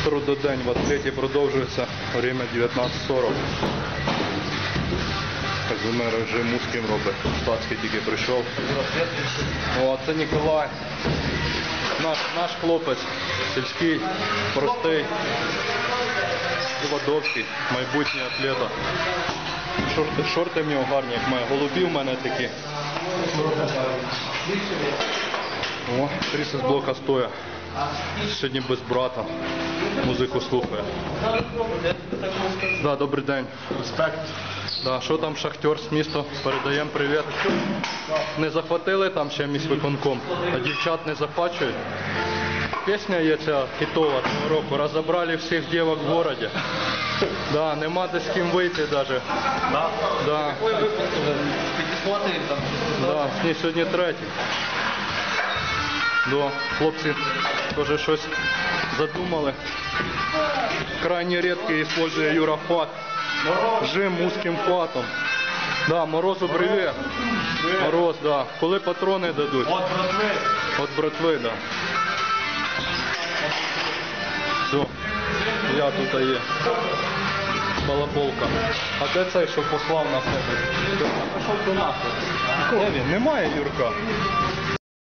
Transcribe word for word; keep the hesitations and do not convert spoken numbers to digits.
Трудодень в атлеті продовжується. Время дев'ятнадцять сорок. Казимир режим узким робить. Стацький тільки прийшов. О, це Ніколай. Наш, наш хлопець. Сільський, простий. Левадовський, майбутній атлета. Шорти, шорти в нього гарні, як має. Голубі в мене такі. О, Тріс із блока стоя. Сьогодні без брата. Музику слухає. Да, добрий день. Респект. Да, що там Шахтер з міста? Передаємо привіт. Не захватили там ще міськвиконком, а дівчат не захвачують. Пісня є ця хітова того року. Розібрали всіх дівок в городі. Да, нема де з ким вийти навіть. Да? Да. Підіслати там. Да, з ній сьогодні третій. Да, хлопці теж щось задумали. Крайне рідкий використовує Юрафат. Жим узким фатом. Да, Морозу привіт. Мороз, да. Коли патрони дадуть? От братви. От братви, да. Все, я тут є. Балаболка. А де цей, що послав на себе? Пішов до нас. Де він? Немає Юрка.